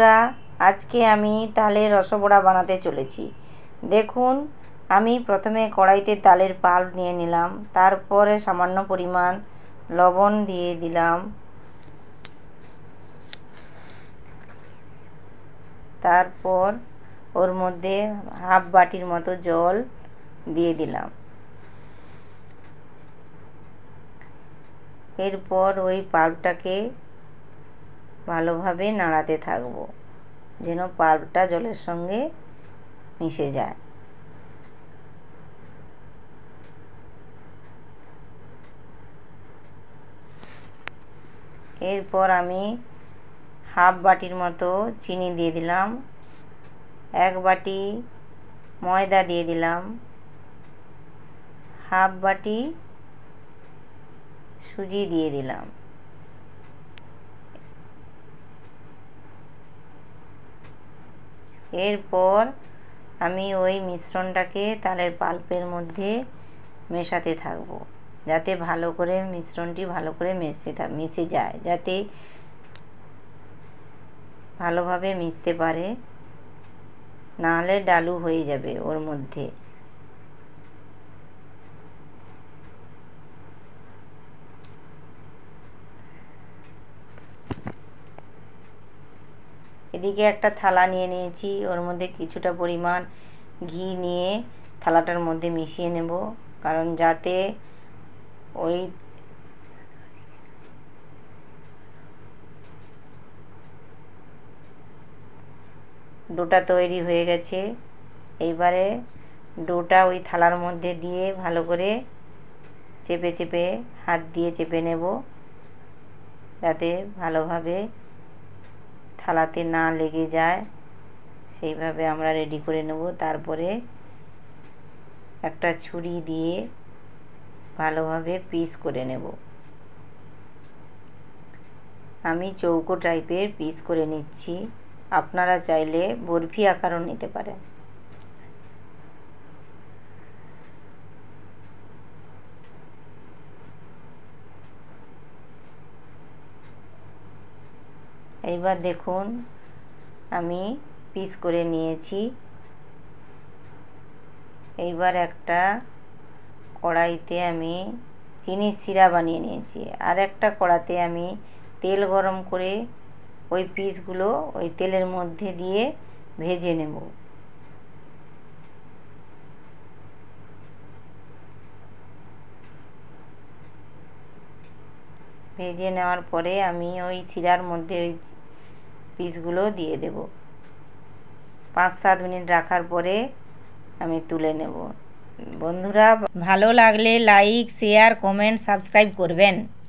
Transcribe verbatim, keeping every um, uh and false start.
আজকে আমি তালের রসবড়া বানাতে চলেছি। দেখুন, আমি প্রথমে কড়াইতে তালের পাল্প নিয়ে নিলাম, তারপরে সামান্য পরিমাণ লবণ দিয়ে দিলাম, তারপর ওর মধ্যে হাফ বাটির মতো জল দিয়ে দিলাম। এরপর ওই পাল্পটাকে ভালোভাবে নাড়াতে থাকবো যেন পাল্পটা জলের সঙ্গে মিশে যায়। এরপর আমি হাফ বাটির মতো চিনি দিয়ে দিলাম, এক বাটি ময়দা দিয়ে দিলাম, হাফ বাটি সুজি দিয়ে দিলাম। এরপর আমি ওই মিশ্রণটাকে তালের পাল্পের মধ্যে মেশাতে থাকবো যাতে ভালো করে মিশ্রণটি ভালো করে মিশে মিশে যায়, যাতে ভালোভাবে মিশতে পারে, নাহলে ডালু হয়ে যাবে ওর মধ্যে। এদিকে একটা থালা নিয়ে নিয়েছি, ওর মধ্যে কিছুটা পরিমাণ ঘি নিয়ে থালাটার মধ্যে মিশিয়ে নেব, কারণ যাতে ওই ডোটা তৈরি হয়ে গেছে। এইবারে ডোটা ওই থালার মধ্যে দিয়ে ভালো করে চেপে চেপে হাত দিয়ে চেপে নেব, যাতে ভালোভাবে থালাতে না লেগে যায়। সেইভাবে আমরা রেডি করে নেব। তারপরে একটা ছুরি দিয়ে ভালোভাবে পিস করে নেব। আমি চৌকো টাইপের পিস করে নিচ্ছি, আপনারা চাইলে বরফি আকারও নিতে পারেন। এইবার দেখুন, আমি পিস করে নিয়েছি। এইবার একটা কড়াইতে আমি চিনির শিরা বানিয়ে নিয়েছি, আর একটা কড়াতে আমি তেল গরম করে ওই পিসগুলো ওই তেলের মধ্যে দিয়ে ভেজে নেব। ভেজে নেওয়ার পরে আমি ওই শিরার মধ্যে ওই পিসগুলো দিয়ে দেব। পাঁচ সাত মিনিট রাখার পরে আমি তুলে নেব। বন্ধুরা, ভালো লাগলে লাইক, শেয়ার, কমেন্ট, সাবস্ক্রাইব করবেন।